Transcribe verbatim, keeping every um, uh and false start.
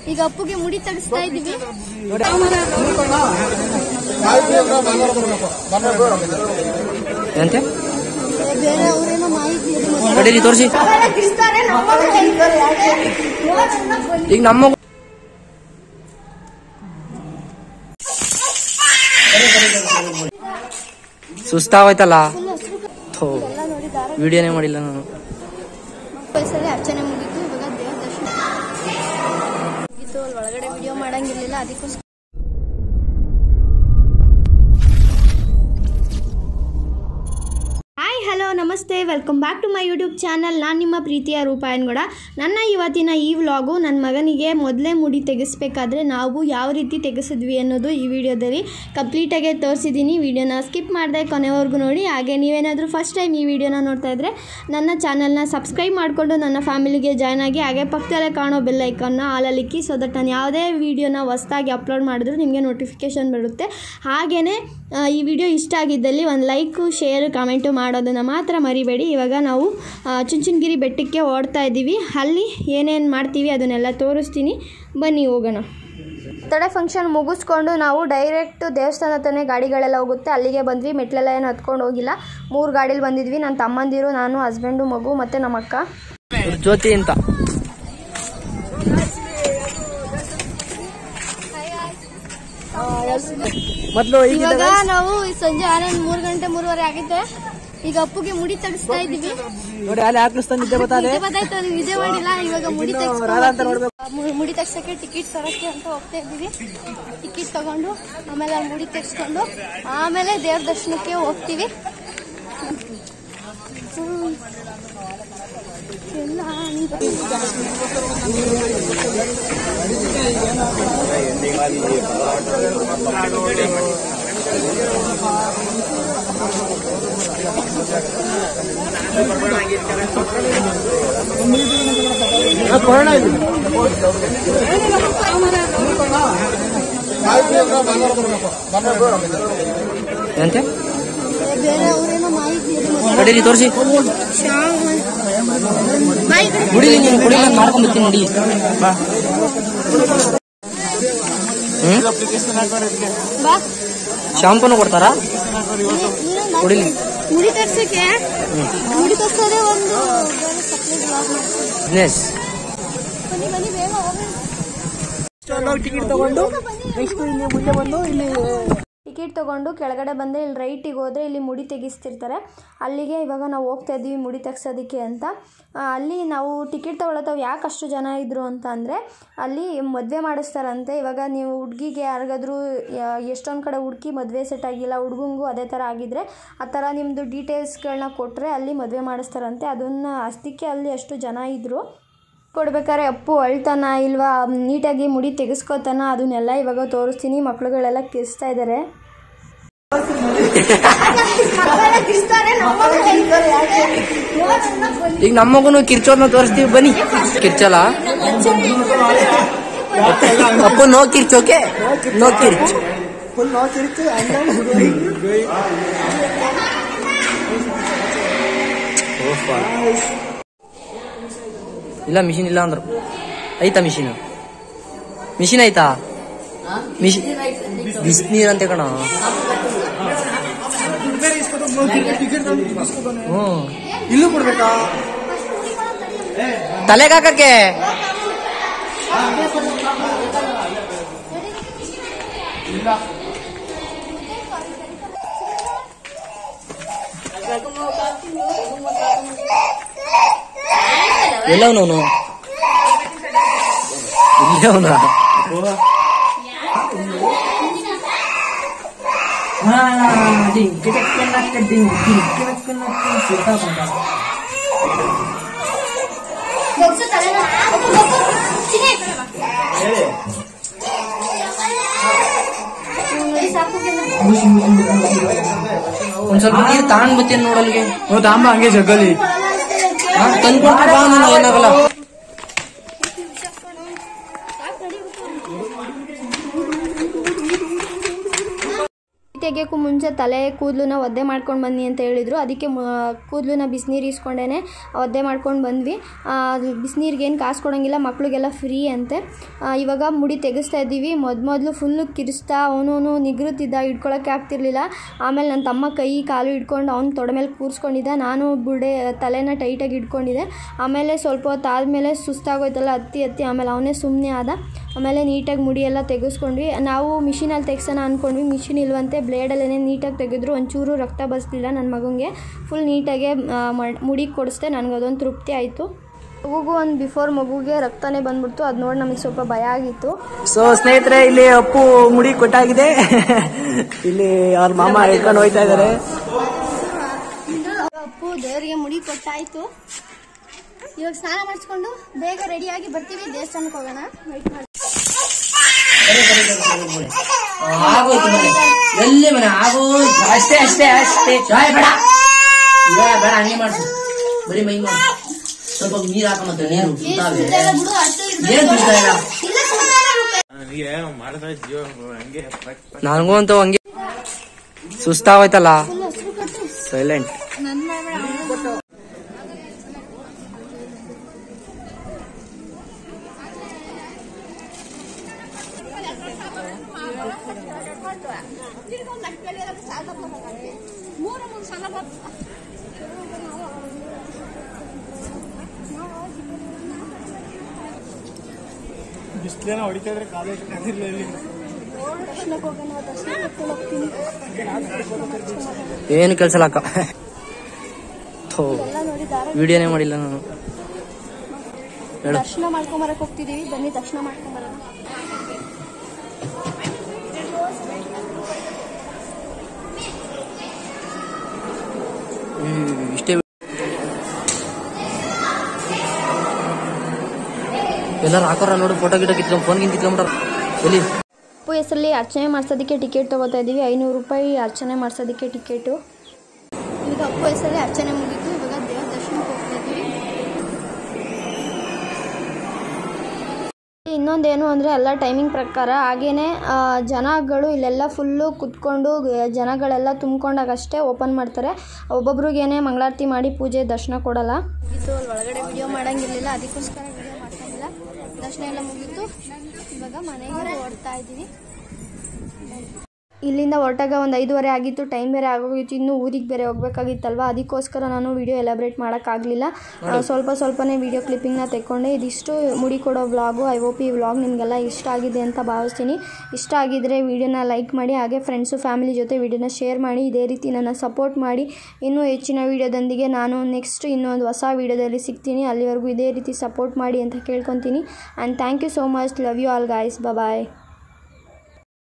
ಈಗ ಅಪ್ಪುಗೆ ಮುಡಿ ತಡಿಸ್ತಾ ಇದೀವಿ. ಬೇರೆ ಅವರೇನೋ ಮಾಹಿತಿ ತೋರಿಸಿ. ಈಗ ನಮ್ಮ ಸುಸ್ತಾವೈತಲ್ಲ, ವಿಡಿಯೋನೇ ಮಾಡಿಲ್ಲ ನಾನು. ಅರ್ಚನೆ ಮುಗಿತು, ಇವಾಗ ದೇವ್ರ ದರ್ಶನ ಮುಗಿತು. ಅಲ್ಲಿ ಒಳಗಡೆ ವಿಡಿಯೋ ಮಾಡಂಗಿರ್ಲಿಲ್ಲ, ಅದಕ್ಕೋಸ್ಕರ. ಹಾಯ್, ಹಲೋ, ನಮಸ್ತೆ, welcome back to my YouTube channel. ನಾನು ನಿಮ್ಮ ಪ್ರೀತಿಯ ರೂಪಾಯನ್ಗೌಡ. ನನ್ನ ಇವತ್ತಿನ ಈ ವ್ಲಾಗು ನನ್ನ ಮಗನಿಗೆ ಮೊದಲೇ ಮುಡಿ ತೆಗೆಸ್ಬೇಕಾದ್ರೆ ನಾವು ಯಾವ ರೀತಿ ತೆಗೆಸಿದ್ವಿ ಅನ್ನೋದು ಈ ವಿಡಿಯೋದಲ್ಲಿ ಕಂಪ್ಲೀಟಾಗಿ ತೋರಿಸಿದ್ದೀನಿ. ವಿಡಿಯೋನ ಸ್ಕಿಪ್ ಮಾಡಿದೆ ಕೊನೆವರೆಗೂ ನೋಡಿ. ಹಾಗೆ ನೀವೇನಾದರೂ ಫಸ್ಟ್ ಟೈಮ್ ಈ ವಿಡಿಯೋನ ನೋಡ್ತಾ ಇದ್ದರೆ ನನ್ನ ಚಾನಲ್ನ ಸಬ್ಸ್ಕ್ರೈಬ್ ಮಾಡಿಕೊಂಡು ನನ್ನ ಫ್ಯಾಮಿಲಿಗೆ ಜಾಯ್ನ್ ಆಗಿ, ಹಾಗೆ ಪಕ್ಕದಲ್ಲೇ ಕಾಣೋ ಬೆಲ್ ಐಕಾನ್ನ ಆಲಲ್ಲಿ ಇಕ್ಕಿ, ಸೊ ದಟ್ ನಾನು ಯಾವುದೇ ವೀಡಿಯೋನ ಹೊಸದಾಗಿ ಅಪ್ಲೋಡ್ ಮಾಡಿದ್ರು ನಿಮಗೆ ನೋಟಿಫಿಕೇಷನ್ ಬರುತ್ತೆ. ಹಾಗೆಯೇ ಈ ವಿಡಿಯೋ ಇಷ್ಟ ಆಗಿದ್ದಲ್ಲಿ ಒಂದು ಲೈಕು, ಶೇರ್, ಕಮೆಂಟು ಮಾಡೋದನ್ನು ಮಾತ್ರ ಮರಿಬೇಡಿ. ಇವಾಗ ನಾವು ಚುಂಚನಗಿರಿ ಬೆಟ್ಟಕ್ಕೆ ಓಡ್ತಾ ಇದ್ದೀವಿ. ಅಲ್ಲಿ ಏನೇನು ಮಾಡ್ತೀವಿ ಅದನ್ನೆಲ್ಲ ತೋರಿಸ್ತೀನಿ, ಬನ್ನಿ ಹೋಗೋಣ. ತಡೆ ಫಂಕ್ಷನ್ ಮುಗಿಸ್ಕೊಂಡು ನಾವು ಡೈರೆಕ್ಟ್ ದೇವಸ್ಥಾನ ಹತ್ರನೇ ಗಾಡಿಗಳೆಲ್ಲ ಹೋಗುತ್ತೆ, ಅಲ್ಲಿಗೆ ಬಂದ್ವಿ. ಮೆಟ್ಲೆಲ್ಲ ಏನು ಹತ್ಕೊಂಡು ಹೋಗಿಲ್ಲ, ಮೂರು ಗಾಡೀಲಿ ಬಂದಿದ್ವಿ. ನನ್ನ ತಮ್ಮಂದಿರು, ನಾನು, ಹಸ್ಬೆಂಡು, ಮಗು ಮತ್ತು ನಮ್ಮ ಅಕ್ಕ ಜ್ಯೋತಿ ಅಂತ. ಇವಾಗ ನಾವು ಸಂಜೆ ಹನ್ನೊಂದು ಮೂರು ಗಂಟೆ ಮೂರುವರೆ ಆಗಿದೆ. ಈಗ ಅಪ್ಪುಗೆ ಮುಡಿ ತಡಿಸ್ತಾ ಇದೀವಿ. ಗೊತ್ತಾಯ್ತು, ನಿಜೆ ಮಾಡಿಲ್ಲ. ಇವಾಗ ಮುಡಿ ಮುಡಿ ತಗ್ಸಕ್ಕೆ ಟಿಕೆಟ್ ತರಕ್ಕೆ ಅಂತ ಹೋಗ್ತಾ ಇದ್ದೀವಿ. ಟಿಕೆಟ್ ತಗೊಂಡು ಆಮೇಲೆ ಮುಡಿ ತೆಗ್ಸ್ಕೊಂಡು ಆಮೇಲೆ ದೇವ್ರ ದರ್ಶನಕ್ಕೆ ಹೋಗ್ತೀವಿ. ಎಲ್ಲ ಬೇರೆ ಅವರೇನೋ ಮಾಹಿತಿ ತೋರಿಸಿ. ಶಾಂಪೂನು ಕೊಡ್ತಾರಾ? ಕುಡಿಲಿ. ಮುಡಿ ತರ್ಸಕ್ಕೆ ಮುಡಿ ತರ್ಸೋದೇ ಒಂದು ಬಿಸ್ನೆಸ್. ಟಿಕೆಟ್ ತಗೊಂಡು ನೆಕ್ಸ್ಟ್ ಇಲ್ಲಿ ಮುಂದೆ ಬಂದು ಇಲ್ಲಿ ಟಿಕೆಟ್ ತೊಗೊಂಡು ಕೆಳಗಡೆ ಬಂದರೆ ಇಲ್ಲಿ ರೈಟಿಗೆ ಹೋದರೆ ಇಲ್ಲಿ ಮುಡಿ ತೆಗಿಸ್ತಿರ್ತಾರೆ. ಅಲ್ಲಿಗೆ ಇವಾಗ ನಾವು ಹೋಗ್ತಾ ಇದ್ದೀವಿ ಮುಡಿ ತೆಗ್ಸೋದಕ್ಕೆ ಅಂತ. ಅಲ್ಲಿ ನಾವು ಟಿಕೆಟ್ ತೊಗೊಳತ್ತವು ಯಾಕೆ ಅಷ್ಟು ಜನ ಇದ್ದರು ಅಂತ ಅಂದರೆ ಅಲ್ಲಿ ಮದುವೆ ಮಾಡಿಸ್ತಾರಂತೆ. ಇವಾಗ ನೀವು ಹುಡುಗಿಗೆ ಯಾರಿಗಾದ್ರೂ ಎಷ್ಟೊಂದು ಕಡೆ ಹುಡುಕಿ ಮದುವೆ ಸೆಟ್ ಆಗಿಲ್ಲ, ಹುಡುಗಂಗೂ ಅದೇ ಥರ ಆಗಿದ್ದರೆ ಆ ಥರ ನಿಮ್ಮದು ಡೀಟೇಲ್ಸ್ಗಳನ್ನ ಕೊಟ್ಟರೆ ಅಲ್ಲಿ ಮದುವೆ ಮಾಡಿಸ್ತಾರಂತೆ. ಅದನ್ನು ಅಷ್ಟಕ್ಕೆ ಅಲ್ಲಿ ಅಷ್ಟು ಜನ ಇದ್ದರು. ಕೊಡ್ಬೇಕಾದ್ರೆ ಅಪ್ಪು ಅಳ್ತಾನ ಇಲ್ವಾ, ನೀಟಾಗಿ ಮುಡಿ ತೆಗೆಸ್ಕೋತಾನ, ಅದನ್ನೆಲ್ಲ ಇವಾಗ ತೋರಿಸ್ತೀನಿ. ಮಕ್ಳುಗಳೆಲ್ಲ ಕಿರ್ಸ್ತಾ ಇದ್ದಾರೆ. ಈಗ ನಮ್ಮಗೂ ಕಿರ್ಚೋರ್ನ ತೋರಿಸ್ತೀವಿ, ಬನ್ನಿ. ಕಿರ್ಚಲ್ಲ ಅಪ್ಪು, ನೋ ಕಿರ್ಚೋಕೆ, ನೋ ಕಿರ್ಚ್. ಇಲ್ಲ ಮಿಷಿನ್ ಇಲ್ಲ ಅಂದ್ರು. ಐತಾ ಮಿಷಿನ್? ಮಿಷಿನ್ ಐತಾ? ಮಿಷಿನ್ ಬಿಸಿನೀರ್ ಅಂತ ಕಣ. ಹ್ಮ್, ಇಲ್ಲೂ ಕೊಡ್ಬೇಕಾ ತಲೆಗೆ ಹಾಕಕ್ಕೆ? ಎಲ್ಲವನು ಇಲ್ಲೇ ಅವನ ಒಂದ್ ಸ್ವಲ್ಪ ನೀರು ತಗೊಂಡ್ ಬತ್ತೀನಿ ನೋಡಲ್ಗೆ. ತಾಂಬ ಹಂಗೆ ಜಗ್ಗಲಿ ತಂದ್ಕೊಂಡ್ರೆ ಏನಾಗಲ್ಲ. ತೆಗಿಯೋಕ್ಕೂ ಮುಂಚೆ ತಲೆ ಕೂದಲನ್ನ ಒದ್ದೆ ಮಾಡ್ಕೊಂಡು ಬನ್ನಿ ಅಂತ ಹೇಳಿದರು. ಅದಕ್ಕೆ ಕೂದಲನ್ನ ಬಿಸಿನೀರು ಇಸ್ಕೊಂಡೇ ಒದ್ದೆ ಮಾಡ್ಕೊಂಡು ಬಂದ್ವಿ. ಬಿಸಿನೀರಿಗೆ ಏನು ಕಾಸು ಕೊಡೋಂಗಿಲ್ಲ, ಮಕ್ಕಳಿಗೆಲ್ಲ ಫ್ರೀ ಅಂತೆ. ಇವಾಗ ಮುಡಿ ತೆಗೆಸ್ತಾ ಇದ್ದೀವಿ. ಮೊದ್ ಮೊದಲು ಫುಲ್ಲು ಕಿರಿಸ್ತಾ ಅವನು ನಿಗರುತ್ತಿದ್ದ, ಹಿಡ್ಕೊಳಕ್ಕೆ ಆಗ್ತಿರ್ಲಿಲ್ಲ. ಆಮೇಲೆ ನನ್ನ ತಮ್ಮ ಕೈ ಕಾಲು ಹಿಡ್ಕೊಂಡು ಅವ್ನು ತೊಡೆ ಮೇಲೆ ಕೂರಿಸ್ಕೊಂಡಿದ್ದ, ನಾನು ಬುಡೆ ತಲೆನ ಟೈಟಾಗಿ ಹಿಡ್ಕೊಂಡಿದ್ದೆ. ಆಮೇಲೆ ಸ್ವಲ್ಪ ಹೊತ್ತು ಆದಮೇಲೆ ಸುಸ್ತಾಗೋಯ್ತಲ್ಲ, ಹತ್ತಿ ಹತ್ತಿ ಆಮೇಲೆ ಅವನೇ ಸುಮ್ಮನೆ ಆದ. ಆಮೇಲೆ ನೀಟಾಗಿ ಮುಡಿ ಎಲ್ಲ ತೆಗೆಸ್ಕೊಂಡ್ವಿ. ನಾವು ಮಿಷಿನಲ್ಲಿ ತೆಗ್ಸೋಣ ಅಂದ್ಕೊಂಡ್ವಿ, ಮಿಷಿನ್ ಇಲ್ವಂತೆ. ಬ್ಲೇಡಲ್ಲೇ ನೀಟಾಗಿ ತೆಗೆದ್ರು. ಒಂಚೂರು ರಕ್ತ ಬಸ್ತಿಲ್ಲ ನನ್ನ ಮಗನಿಗೆ. ಫುಲ್ ನೀಟಾಗೆ ಮುಡಿಗೆ ಕೊಡಿಸ್ದೆ. ನನಗೆ ಅದೊಂದು ತೃಪ್ತಿ ಆಯಿತು. ಮಗುಗೂ ಒಂದು ಬಿಫೋರ್ ಮಗುಗೆ ರಕ್ತನೇ ಬಂದ್ಬಿಡ್ತು. ಅದು ನೋಡಿ ನಮಗೆ ಸ್ವಲ್ಪ ಭಯ ಆಗಿತ್ತು. ಸೊ ಸ್ನೇಹಿತರೆ, ಇಲ್ಲಿ ಅಪ್ಪು ಮುಡಿ ಕೊಟ್ಟಾಗಿದೆ. ಇಲ್ಲಿ ಅವ್ರ ಮಾಮ ಹೇಳ್ಕೊಂಡು ಹೋಗ್ತಾ ಇದ್ದಾರೆ. ಅಪ್ಪು ದೇವರಿಗೆ ಮುಡಿ ಕೊಟ್ಟಾಯಿತು. ಇವಾಗ ಸ್ನಾನ ಮಾಡಿಸ್ಕೊಂಡು ಬೇಗ ರೆಡಿಯಾಗಿ ಬರ್ತೀವಿ, ದೇವಸ್ಥಾನಕ್ಕೆ ಹೋಗೋಣ. ವೆಯ್ಟ್ ಮಾಡಿ. ಎಲ್ಲಿ ಮನೆ ಆಗೋ ಅಷ್ಟೇ ಅಷ್ಟೇ ಅಷ್ಟೇ ಚಾಯ್ ಬೇಡ ಬೇಡ ಹಂಗೆ ಮಾಡ್ಸು, ಬರೀ ಮೈ ಮಾಡು. ಸ್ವಲ್ಪ ನೀರ್ ಹಾಕಂತ ನೀರು ಏನ್ ಕುಡಿತಾ ಇಲ್ಲ. ನನಗೂ ಅಂತೂ ಹಂಗೆ ಸುಸ್ತಾಗೋಯ್ತಲ್ಲ. ಸೈಲೆಂಟ್. ಬಿಸ್ಲೇನ ಹೊಡಿತಾ ಇದ್ರೆ ಕಾಲೇಜ್ ಏನು ಕೆಲ್ಸಲ್ಲ ಅಕ್ಕ. ವಿಡಿಯೋನೇ ಮಾಡಿಲ್ಲ ನಾನು. ದರ್ಶನ ಮಾಡ್ಕೊಂಬರಕ್ ಹೋಗ್ತಿದೀವಿ, ಬನ್ನಿ ದರ್ಶನ ಮಾಡ್ಕೊಂಬರೋಣ. ಇಷ್ಟೇ ಎಲ್ಲರೂ ಹಾಕೋರ ನೋಡು. ಫೋಟೋ ಗಿಟೋ ಕಿತ್ಕೊಂಡ್ ಫೋನ್ ಗಿನ್ ಕಿತ್ಕೊಂಡ್ರ. ಎಲ್ಲಿ ಅಪ್ಪು ಹೆಸರಲ್ಲಿ ಅರ್ಚನೆ ಮಾಡ್ಸೋದಕ್ಕೆ ಟಿಕೆಟ್ ತೊಗೋತಾ ಇದ್ದೀವಿ. ಐನೂರು ರೂಪಾಯಿ ಅರ್ಚನೆ ಮಾಡ್ಸೋದಕ್ಕೆ ಟಿಕೆಟು. ಈಗ ಅಪ್ಪು ಹೆಸರಲ್ಲಿ ಅರ್ಚನೆ ಮುಗಿತು. ಇವಾಗ ದೇವ್ರ ದರ್ಶನಕ್ಕೆ ಹೋಗ್ತಾ ಇದ್ದೀವಿ. ಇನ್ನೊಂದೇನು ಅಂದರೆ ಎಲ್ಲ ಟೈಮಿಂಗ್ ಪ್ರಕಾರ ಹಾಗೇನೆ ಜನಗಳು ಇಲ್ಲೆಲ್ಲ ಫುಲ್ಲು ಕುತ್ಕೊಂಡು ಜನಗಳೆಲ್ಲ ತುಂಬ್ಕೊಂಡಾಗಷ್ಟೇ ಓಪನ್ ಮಾಡ್ತಾರೆ. ಒಬ್ಬೊಬ್ರಿಗೇನೆ ಮಂಗಳಾರತಿ ಮಾಡಿ ಪೂಜೆ ದರ್ಶನ ಕೊಡಲ್ಲ. ಇದು ಅಲ್ಲಿ ಒಳಗಡೆ ವಿಡಿಯೋ ಮಾಡೋಂಗಿರಲಿಲ್ಲ, ಅದಕ್ಕೋಸ್ಕರ ವಿಡಿಯೋ ಮಾಡ್ಕೊಂಡಿಲ್ಲ. ದರ್ಶನ ಎಲ್ಲ ಮುಗೀತು. ಇವಾಗ ಮನೆಗೆ ಹೊರಡ್ತಾ ಇದ್ದೀವಿ. ಇಲ್ಲಿಂದ ಹೊರಟಾಗ ಒಂದು ಐದುವರೆ ಆಗಿತ್ತು. ಟೈಮ್ ಬೇರೆ ಆಗೋಗಿತ್ತು. ಇನ್ನೂ ಊರಿಗೆ ಬೇರೆ ಹೋಗ್ಬೇಕಾಗಿತ್ತಲ್ವ, ಅದಕ್ಕೋಸ್ಕರ ನಾನು ವಿಡಿಯೋ ಎಲಾಬ್ರೇಟ್ ಮಾಡೋಕ್ಕಾಗಲಿಲ್ಲ. ಸ್ವಲ್ಪ ಸ್ವಲ್ಪನೇ ವಿಡಿಯೋ ಕ್ಲಿಪ್ಪಿಂಗ್ನ ತೆಕ್ಕೊಂಡೆ. ಇದಿಷ್ಟು ಮುಡಿ ಕೊಡೋ ವ್ಲಾಗು. ಐ ಹೋಪ್ ಈ ವ್ಲಾಗ್ ನಿಮಗೆಲ್ಲ ಇಷ್ಟ ಆಗಿದೆ ಅಂತ ಭಾವಿಸ್ತೀನಿ. ಇಷ್ಟ ಆಗಿದ್ದರೆ ವಿಡಿಯೋನ ಲೈಕ್ ಮಾಡಿ, ಹಾಗೆ ಫ್ರೆಂಡ್ಸು ಫ್ಯಾಮಿಲಿ ಜೊತೆ ವಿಡಿಯೋನ ಶೇರ್ ಮಾಡಿ. ಇದೇ ರೀತಿ ನನ್ನ ಸಪೋರ್ಟ್ ಮಾಡಿ. ಇನ್ನೂ ಹೆಚ್ಚಿನ ವಿಡಿಯೋದೊಂದಿಗೆ ನಾನು ನೆಕ್ಸ್ಟ್ ಇನ್ನೊಂದು ಹೊಸ ವಿಡಿಯೋದಲ್ಲಿ ಸಿಗ್ತೀನಿ. ಅಲ್ಲಿವರೆಗೂ ಇದೇ ರೀತಿ ಸಪೋರ್ಟ್ ಮಾಡಿ ಅಂತ ಕೇಳ್ಕೊತೀನಿ. And thank you so much. Love you all guys. Bye.